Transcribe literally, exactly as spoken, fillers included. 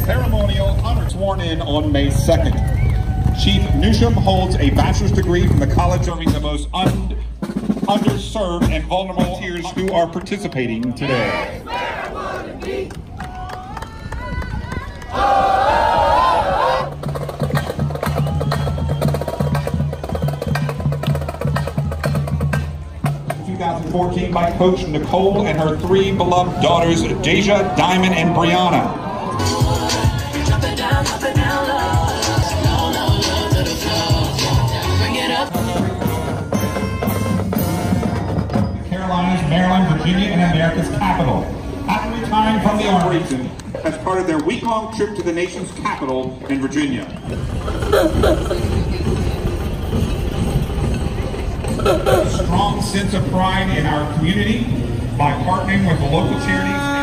ceremonial honor. Sworn in on May second. Chief Newsham holds a bachelor's degree from the College serving the most un underserved and vulnerable volunteers who are participating today. twenty fourteen by Coach Nicole and her three beloved daughters, Deja, Diamond, and Brianna. Carolinas, Maryland, Virginia, and America's capital. After retiring from the Army region, as part of their week-long trip to the nation's capital in Virginia. Strong sense of pride in our community by partnering with the local charities